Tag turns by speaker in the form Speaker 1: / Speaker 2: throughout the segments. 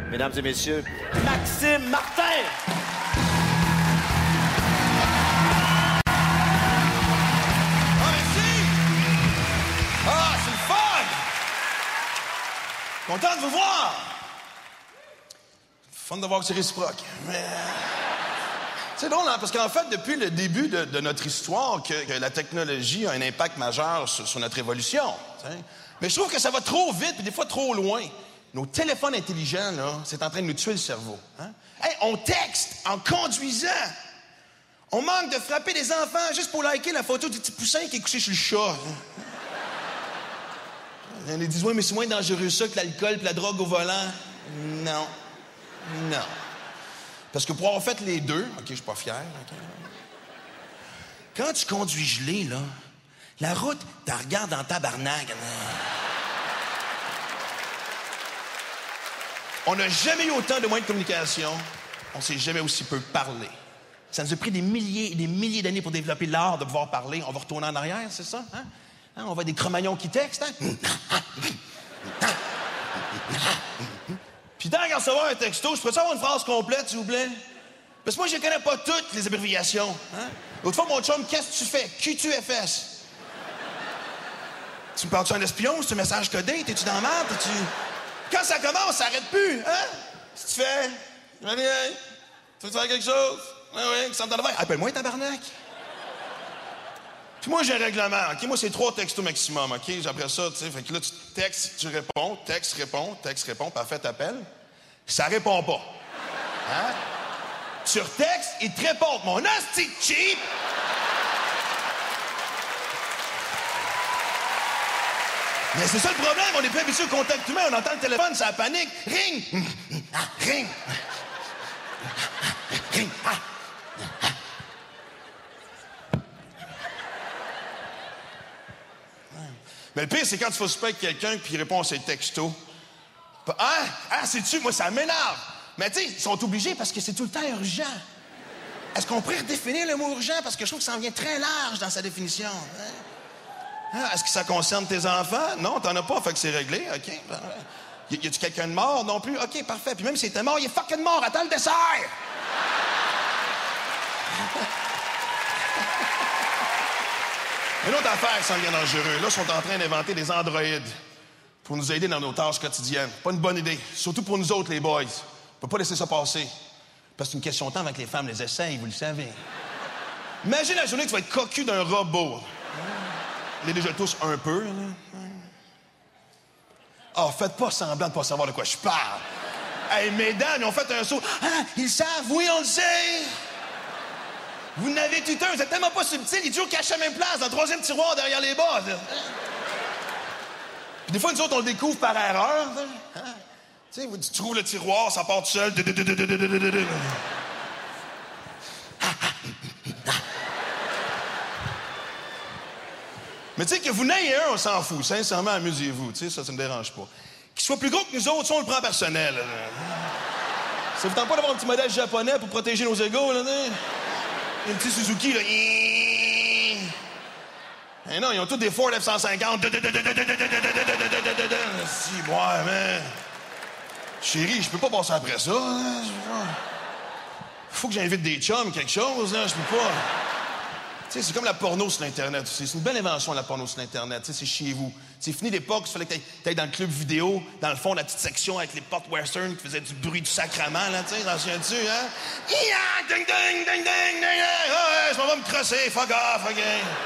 Speaker 1: Mesdames et messieurs, Maxime Martin!
Speaker 2: Ah, merci! Ah, c'est le fun! Content de vous voir! Fun de voir que c'est réciproque. Mais... C'est drôle, hein, parce qu'en fait, depuis le début de notre histoire, que la technologie a un impact majeur sur notre évolution. T'sais. Mais je trouve que ça va trop vite, puis des fois trop loin. Nos téléphones intelligents, là, c'est en train de nous tuer le cerveau. Hein? Hey, on texte en conduisant. On manque de frapper des enfants juste pour liker la photo du petit poussin qui est couché sur le chat. Hein? Il y en a qui disent, oui, mais c'est moins dangereux ça que l'alcool et la drogue au volant. Non. Non. Parce que pour avoir fait les deux, OK, je suis pas fier. Okay. Quand tu conduis gelé, là, la route, tu la regardes en tabarnak. On n'a jamais eu autant de moyens de communication. On s'est jamais aussi peu parlé. Ça nous a pris des milliers et des milliers d'années pour développer l'art de pouvoir parler. On va retourner en arrière, c'est ça? Hein? Hein, on voit des Cro-Magnons qui textent, hein? Puis tant qu'à recevoir un texto, je pourrais avoir une phrase complète, s'il vous plaît? Parce que moi, je ne connais pas toutes les abréviations. Hein? L'autre fois, mon chum, qu'est-ce que tu fais? QTFS. Tu me parles-tu un espion? C'est un message codé? T'es-tu dans la merde? Quand ça commence, ça n'arrête plus, hein? Si tu fais... Tu veux faire quelque chose? Oui, oui, ça me donne appelle-moi, tabarnak. Puis moi, j'ai un règlement, OK? Moi, c'est 3 textos maximum, OK? Après ça, tu sais, fait que là, tu textes, tu réponds, texte, réponds, parfait, t'appelles. Ça répond pas. Hein? Tu retextes, il te répond. Mon hostie cheap! Mais c'est ça le problème, on est plus habitué au contact humain, on entend le téléphone, ça panique. Ring! Ring! Ring! Mais le pire, c'est quand tu fais souper avec quelqu'un puis il répond à ses textos. Sais-tu, moi, ça m'énerve. Mais tu sais, ils sont obligés parce que c'est tout le temps urgent. Est-ce qu'on pourrait redéfinir le mot urgent? Parce que je trouve que ça en vient très large dans sa définition. Hein? Est-ce que ça concerne tes enfants? Non, t'en as pas, fait que c'est réglé, OK. Y a-tu quelqu'un de mort? Non plus? OK, parfait. Puis même s'il était mort, il est fucking mort. Attends le dessert! Une autre affaire, ça devient dangereux. Là, ils sont en train d'inventer des androïdes pour nous aider dans nos tâches quotidiennes. Pas une bonne idée. Surtout pour nous autres, les boys. On peut pas laisser ça passer. Parce que c'est une question de temps avant que les femmes les essayent, vous le savez. Imagine la journée que tu vas être cocu d'un robot. On est déjà tous un peu, là. Ah, faites pas semblant de pas savoir de quoi je parle. Hey, mesdames, ils ont fait un saut. Ah, ils savent, oui, on le sait. Vous n'avez tout un, vous êtes tellement pas subtil, il est toujours caché à la même place, dans le 3e tiroir derrière les bas. Puis des fois, nous autres, on le découvre par erreur. Hein? Tu sais, tu trouves le tiroir, ça part tout seul. Mais tu sais, que vous n'ayez un, on s'en fout. Sincèrement, amusez-vous. Tu sais, ça me dérange pas. Qu'il soit plus gros que nous autres, ça, on le prend personnel. Ça vous tente pas d'avoir un petit modèle japonais pour protéger nos égos, là, un petit Suzuki, là. Eh non, ils ont tous des Ford F-150. Si, ouais, mais... Chérie, je peux pas passer après ça. Faut que j'invite des chums, quelque chose, là. Je peux pas... Tu sais, c'est comme la porno sur l'Internet. C'est une belle invention, la porno sur l'Internet. Tu sais, c'est chez vous. C'est fini l'époque où il fallait que t'ailles dans le club vidéo, dans le fond, la petite section avec les portes western qui faisaient du bruit du sacrement, là, tu sais, t'en souviens-tu, hein? Ding, ding, ding, ding, ding, ding! Ouais, je m'en vais me crosser, fuck off, OK?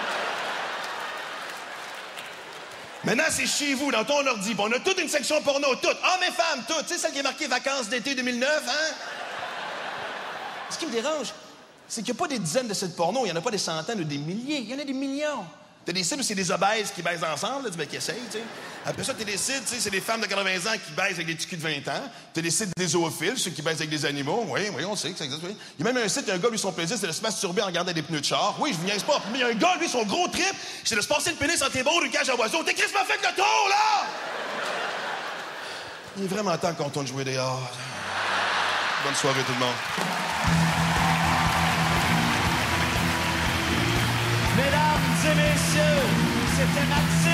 Speaker 2: Maintenant, c'est chez vous, dans ton ordi. On a toute une section porno, toutes. Hommes et femmes, toutes. Tu sais, celle qui est marquée Vacances d'été 2009, hein? Ce qui me dérange, c'est qu'il n'y a pas des dizaines de sites porno, il n'y en a pas des centaines ou des milliers, il y en a des millions. T'as des sites où c'est des obèses qui baisent ensemble, là, tu qui essayent, tu sais. Après ça, t'as des sites, tu sais, c'est des femmes de 80 ans qui baisent avec des petits culs de 20 ans. T'as des sites des zoophiles, ceux qui baisent avec des animaux. Oui, on sait que ça existe, oui. Il y a même un site, un gars, lui, son plaisir, c'est de se masturber en regardant des pneus de char. Oui, je vous niaise pas. Mais il y a un gars, lui, son gros trip, c'est de se passer le pénis entre les bords d'une cage à oiseaux. T'es Chris m'a fait le tour, là! Il est vraiment temps qu'on tourne jouer dehors. Bonne soirée, tout le monde.
Speaker 1: Mesdames et messieurs, c'était Maxime.